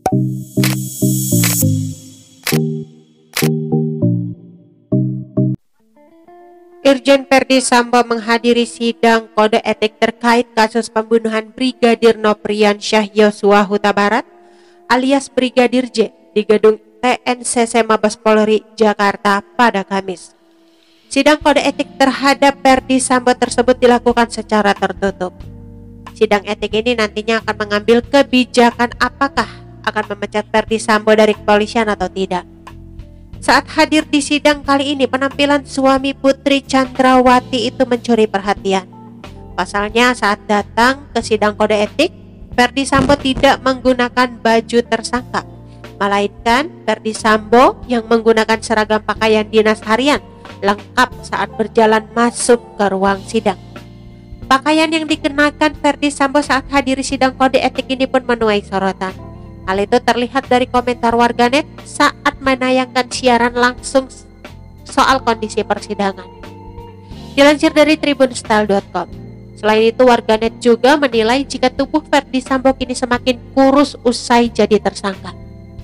Irjen Ferdy Sambo menghadiri sidang kode etik terkait kasus pembunuhan Brigadir Nopriansyah Yosua Huta Barat alias Brigadir J di gedung TNCC Mabes Polri, Jakarta pada Kamis. Sidang kode etik terhadap Ferdy Sambo tersebut dilakukan secara tertutup. Sidang etik ini nantinya akan mengambil kebijakan apakah akan memecat Ferdy Sambo dari kepolisian atau tidak. Saat hadir di sidang kali ini, penampilan suami Putri Chandrawati itu mencuri perhatian. Pasalnya saat datang ke sidang kode etik, Ferdy Sambo tidak menggunakan baju tersangka, melainkan Ferdy Sambo yang menggunakan seragam pakaian dinas harian lengkap saat berjalan masuk ke ruang sidang. Pakaian yang dikenakan Ferdy Sambo saat hadiri sidang kode etik ini pun menuai sorotan. Hal itu terlihat dari komentar warganet saat menayangkan siaran langsung soal kondisi persidangan. Dilansir dari tribunstyle.com. Selain itu, warganet juga menilai jika tubuh Ferdy Sambo kini semakin kurus usai jadi tersangka.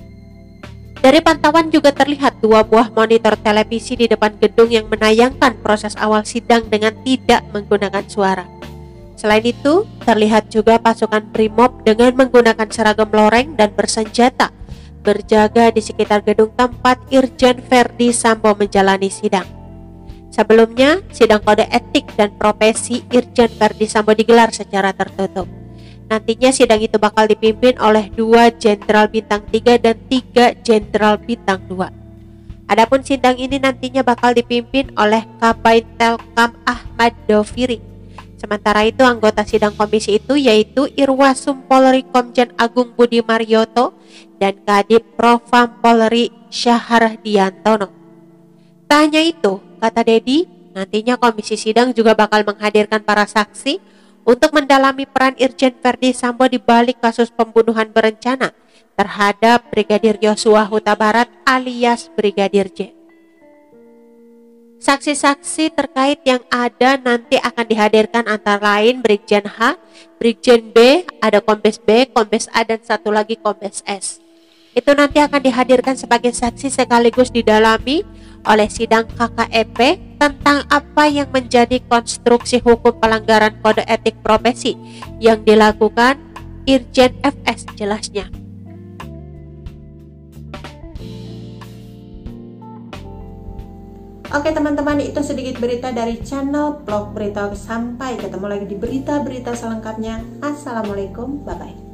Dari pantauan juga terlihat 2 buah monitor televisi di depan gedung yang menayangkan proses awal sidang dengan tidak menggunakan suara. Selain itu, terlihat juga pasukan Brimob dengan menggunakan seragam loreng dan bersenjata berjaga di sekitar gedung tempat Irjen Ferdy Sambo menjalani sidang. Sebelumnya, sidang kode etik dan profesi Irjen Ferdy Sambo digelar secara tertutup. Nantinya sidang itu bakal dipimpin oleh 2 Jenderal Bintang 3 dan 3 Jenderal Bintang 2. Adapun sidang ini nantinya bakal dipimpin oleh Kabid Telkom Ahmad Doviri. Sementara itu, anggota sidang komisi itu yaitu Irwasum Polri Komjen Agung Budi Marioto dan Kadip Propam Polri Syahardiantono. Tak hanya itu, kata Dedi, nantinya komisi sidang juga bakal menghadirkan para saksi untuk mendalami peran Irjen Ferdy Sambo di balik kasus pembunuhan berencana terhadap Brigadir Yosua Huta Barat alias Brigadir J. Saksi-saksi terkait yang ada nanti akan dihadirkan antara lain Brigjen H, Brigjen B, ada Kombes B, Kombes A, dan satu lagi Kombes S. Itu nanti akan dihadirkan sebagai saksi sekaligus didalami oleh sidang KKEP tentang apa yang menjadi konstruksi hukum pelanggaran kode etik profesi yang dilakukan Irjen FS jelasnya. Oke teman-teman, itu sedikit berita dari channel Vlog Berita. Sampai ketemu lagi di berita-berita selengkapnya. Assalamualaikum, bye-bye.